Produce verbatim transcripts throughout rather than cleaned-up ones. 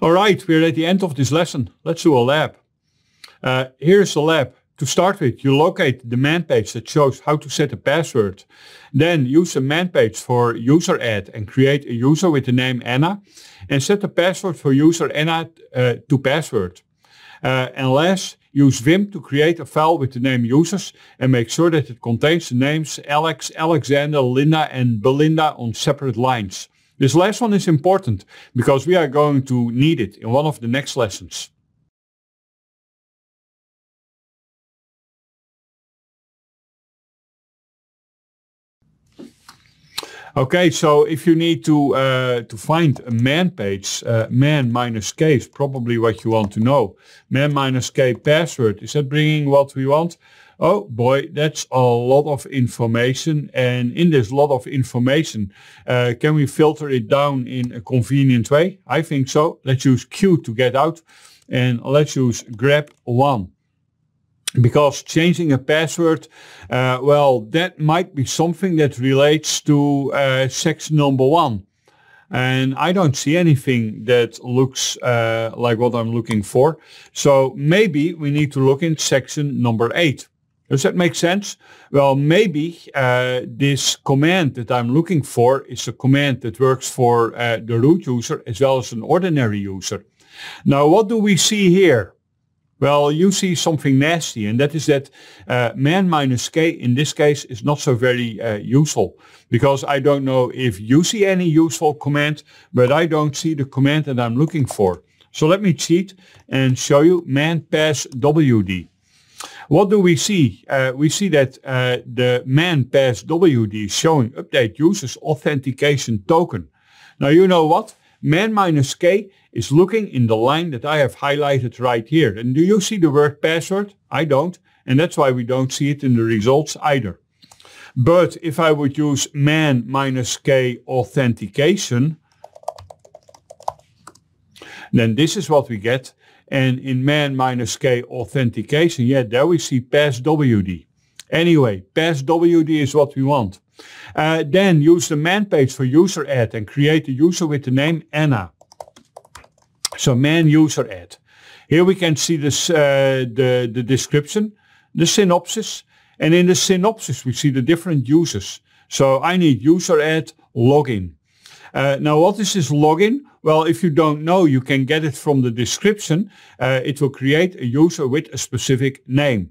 All right, we're at the end of this lesson. Let's do a lab. Uh, here's the lab. To start with, you locate the man page that shows how to set a password. Then use the man page for user add and create a user with the name Anna. And set the password for user Anna uh, to password. Uh, and last, use Vim to create a file with the name users and make sure that it contains the names Alex, Alexander, Linda and Belinda on separate lines. This last one is important because we are going to need it in one of the next lessons. Okay, so if you need to uh, to find a man page, uh, man minus k is probably what you want to know. Man minus k password, is that bringing what we want? Oh boy, that's a lot of information, and in this lot of information, uh, can we filter it down in a convenient way? I think so. Let's use Q to get out, and let's use grep one. Because changing a password, uh, well, that might be something that relates to uh, section number one. And I don't see anything that looks uh, like what I'm looking for. So maybe we need to look in section number eight. Does that make sense? Well, maybe uh, this command that I'm looking for is a command that works for uh, the root user as well as an ordinary user. Now, what do we see here? Well, you see something nasty, and that is that uh, man minus k in this case is not so very uh, useful, because I don't know if you see any useful command, but I don't see the command that I'm looking for. So let me cheat and show you man pass W D. What do we see? Uh, we see that uh, the man pass W D is showing update users authentication token. Now you know what? Man minus k is looking in the line that I have highlighted right here. And do you see the word password? I don't. And that's why we don't see it in the results either. But if I would use man minus k authentication, then this is what we get. And in man minus k authentication, yeah, there we see pass W D. Anyway, pass W D is what we want. Uh, then use the man page for user add and create a user with the name Anna. So man user add. Here we can see this, uh, the, the description, the synopsis, and in the synopsis we see the different users. So I need user add login. Uh, now what is this login? Well, if you don't know, you can get it from the description. Uh, it will create a user with a specific name.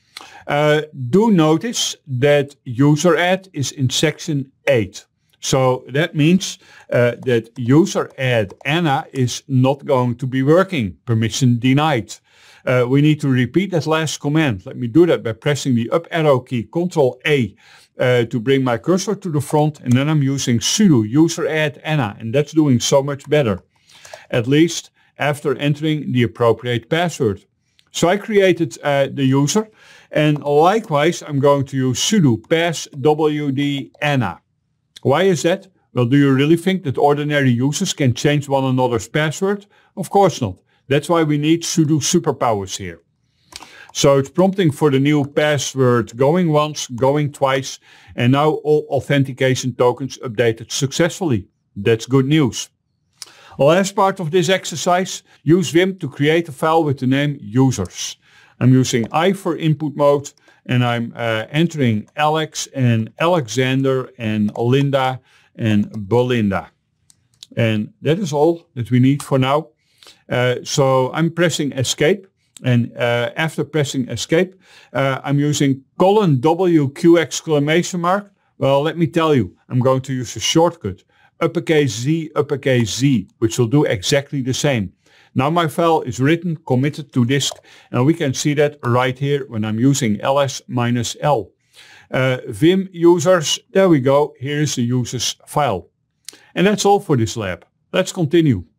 Uh, do notice that user add is in section eight. So that means uh, that user add Anna is not going to be working. Permission denied. Uh, we need to repeat that last command. Let me do that by pressing the up arrow key, control A, uh, to bring my cursor to the front, and then I'm using sudo user add Anna, and that's doing so much better. At least after entering the appropriate password. So I created uh, the user, and likewise I'm going to use sudo pass wd Anna. Why is that? Well, do you really think that ordinary users can change one another's password? Of course not. That's why we need sudo superpowers here. So it's prompting for the new password going once, going twice, and now all authentication tokens updated successfully. That's good news. Last part of this exercise, use Vim to create a file with the name users. I'm using I for input mode, and I'm uh, entering Alex and Alexander and Linda and Belinda. And that is all that we need for now. Uh, so I'm pressing escape, and uh, after pressing escape, uh, I'm using colon W Q exclamation mark. Well, let me tell you, I'm going to use a shortcut, uppercase Z, uppercase Z, which will do exactly the same. Now my file is written, committed to disk, and we can see that right here when I'm using ls minus l. Uh, Vim users, there we go, here is the users file. And that's all for this lab. Let's continue.